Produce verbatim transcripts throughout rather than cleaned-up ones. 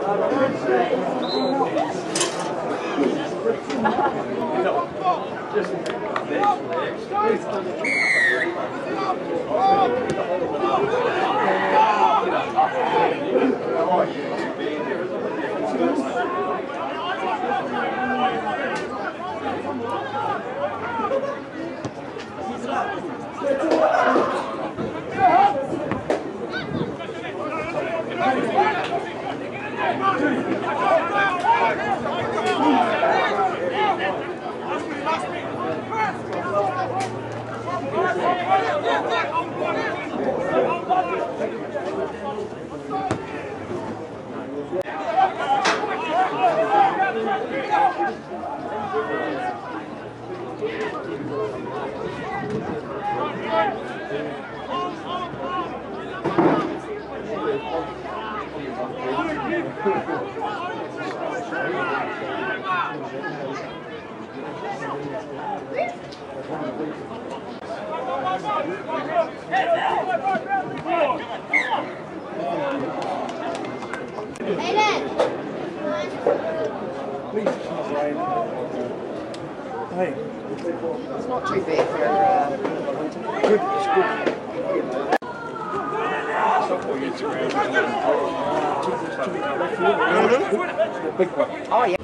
Hey. It's not too big for uh, good. It's good. Mm-hmm. Big one. Oh yeah.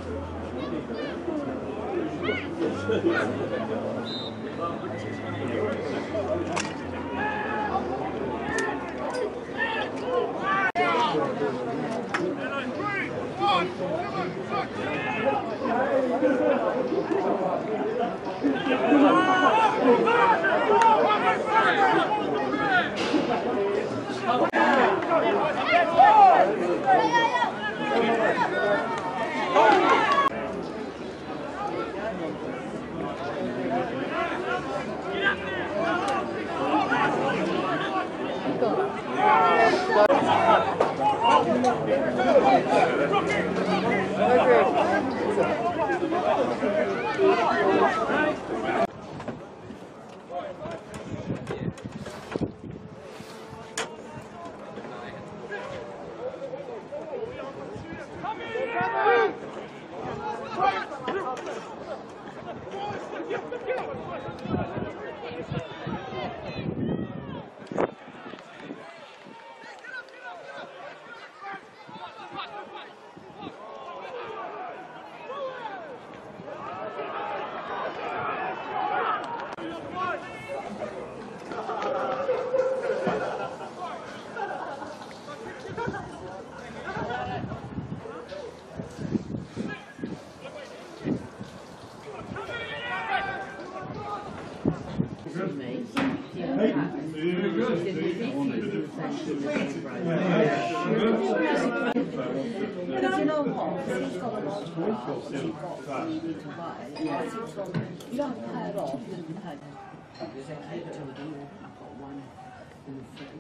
Because you know what? He's got a lot of cars, you've got needed to buy. You don't pay it off, you don't pay. I've got one in the city.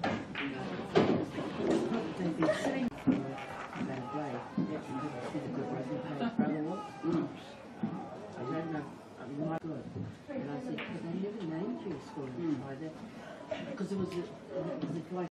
They've been sitting that way. Did a good reason pay for a walk. I don't know. I'm not good. And I said, because I live in the elementary school in Friday. Because there was a